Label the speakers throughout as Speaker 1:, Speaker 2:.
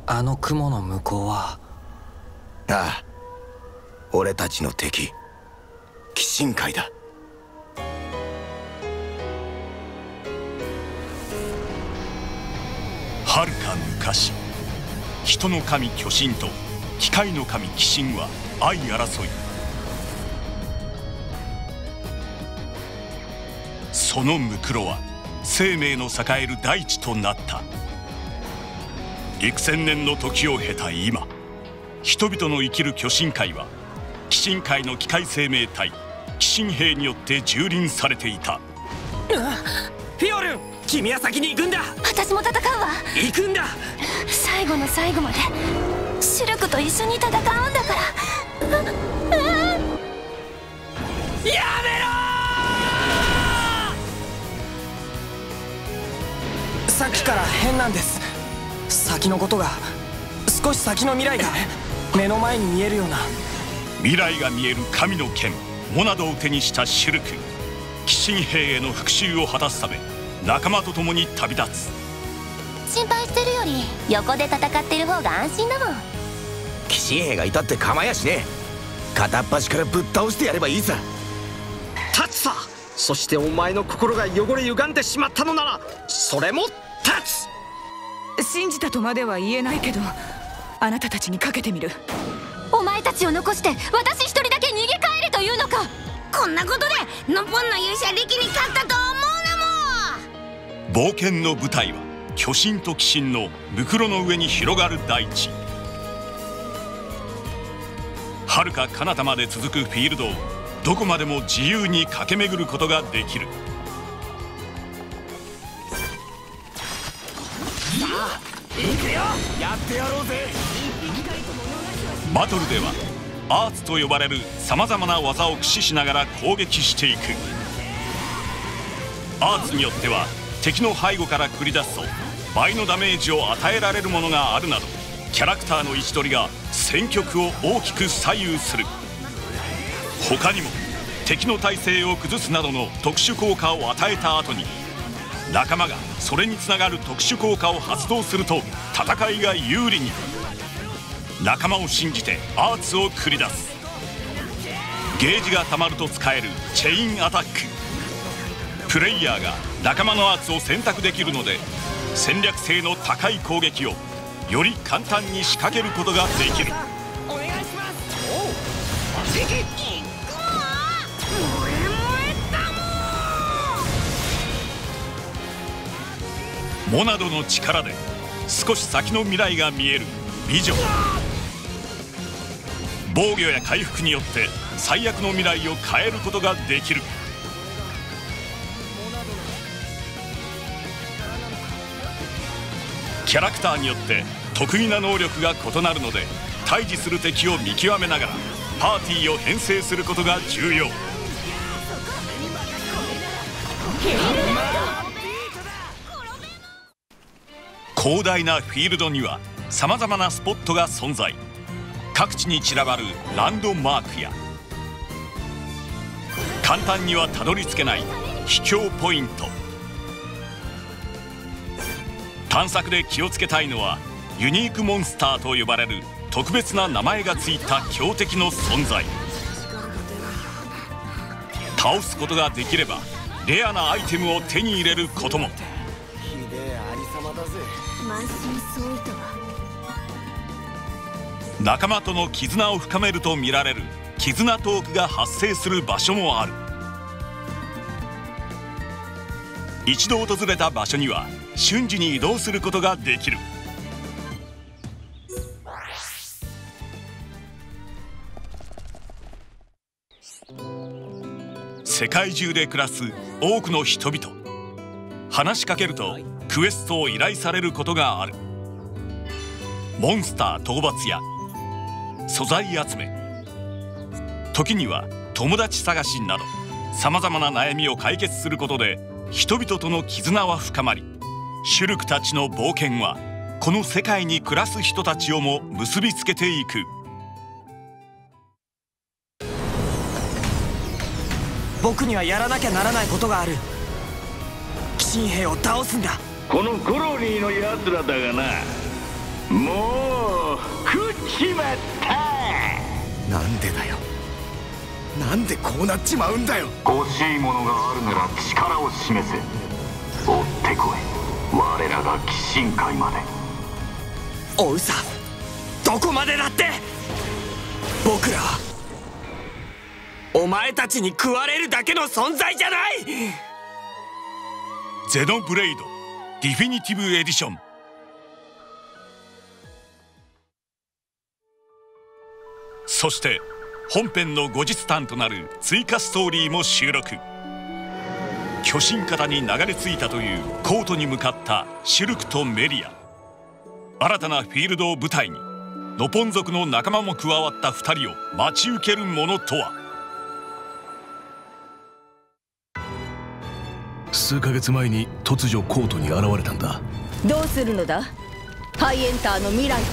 Speaker 1: あの雲の向こうは。
Speaker 2: ああ、俺たちの敵鬼神界だ。
Speaker 3: はるか昔、人の神巨神と機械の神鬼神は相争い、そのムクロは生命の栄える大地となった。幾千年の時を経た今、人々の生きる巨神界は鬼神界の機械生命体鬼神兵によって蹂躙されていた。
Speaker 1: フィオルン、君は先に行くんだ。
Speaker 4: 私も戦うわ。
Speaker 1: 行くんだ。
Speaker 4: 最後の最後までシルクと一緒に戦うんだから。
Speaker 1: やめろー！さっきから変なんです。先のことが、少し先の未来が目の前に見えるような。
Speaker 3: 未来が見える神の剣モナドを手にしたシルク、鬼神兵への復讐を果たすため仲間と共に旅立つ。
Speaker 4: 心配してるより横で戦ってる方が安心だもん。
Speaker 2: 鬼神兵がいたって構やしねえ。片っ端からぶっ倒してやればいいさ。
Speaker 5: 立つさ。そしてお前の心が汚れ歪んでしまったのならそれも立つ。
Speaker 6: 信じたとまでは言えないけど、あなたたちにかけてみる。
Speaker 4: お前たちを残して私一人だけ逃げ帰れというのか。
Speaker 7: こんなことでノポンの勇者力に勝ったと思うなもん。
Speaker 3: 冒険の舞台は巨神と鬼神のムクロの上に広がる大地。遥か彼方まで続くフィールドをどこまでも自由に駆け巡ることができる。
Speaker 2: さあ行くよ、やってやろうぜ。
Speaker 3: バトルではアーツと呼ばれるさまざまな技を駆使しながら攻撃していく。アーツによっては敵の背後から繰り出すと倍のダメージを与えられるものがあるなど、キャラクターの位置取りが戦局を大きく左右する。他にも敵の体勢を崩すなどの特殊効果を与えた後に仲間がそれにつながる特殊効果を発動すると戦いが有利に。仲間を信じてアーツを繰り出す。ゲージがたまると使えるチェインアタック。プレイヤーが仲間のアーツを選択できるので、戦略性の高い攻撃をより簡単に仕掛けることができる。
Speaker 1: お願いします。おう。
Speaker 3: モナドの力で少し先の未来が見えるビジョン。防御や回復によって最悪の未来を変えることができる。キャラクターによって得意な能力が異なるので、対峙する敵を見極めながらパーティーを編成することが重要。広大なフィールドにはさまざまなスポットが存在。各地に散らばるランドマークや簡単にはたどり着けない秘境ポイント。探索で気をつけたいのはユニークモンスターと呼ばれる特別な名前がついた強敵の存在。倒すことができればレアなアイテムを手に入れることも。仲間との絆を深めると見られる絆トークが発生する場所もある。一度訪れた場所には瞬時に移動することができる。世界中で暮らす多くの人々。話しかけるとクエストを依頼されることがある。モンスター討伐や素材集め、時には友達探しなどさまざまな悩みを解決することで人々との絆は深まり、シュルクたちの冒険はこの世界に暮らす人たちをも結びつけていく。
Speaker 1: 僕にはやらなきゃならないことがある。鬼神兵を倒すんだ。
Speaker 8: このコロニーのやつらだがな、 もう食っちまった。
Speaker 2: なんでだよ、なんでこうなっちまうんだよ。
Speaker 8: 欲しいものがあるなら力を示せ。追ってこい、我らが鬼神界まで。
Speaker 1: 追うさ、どこまでだって。僕らはお前たちに食われるだけの存在じゃない。
Speaker 3: ゼノブレイドディフィニティブエディション。そして本編の後日談となる追加ストーリーも収録。巨神方に流れ着いたというコートに向かったシュルクとメリア。新たなフィールドを舞台にノポン族の仲間も加わった2人を待ち受けるものとは。
Speaker 9: 数ヶ月前に突如コートに現れたんだ。
Speaker 10: どうするのだ、ハイエンターの未来。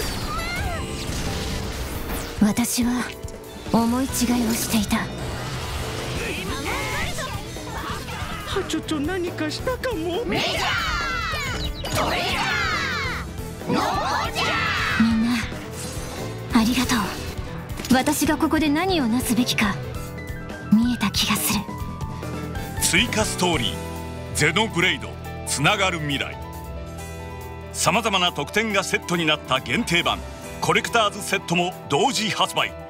Speaker 4: 私は思い違いをしていた。
Speaker 5: ちょ何かしたかも。
Speaker 4: みんなありがとう。私がここで何をなすべきか見えた気がする。
Speaker 3: 追加ストーリーゼノブレイドつながる未来。さまざまな特典がセットになった限定版コレクターズセットも同時発売。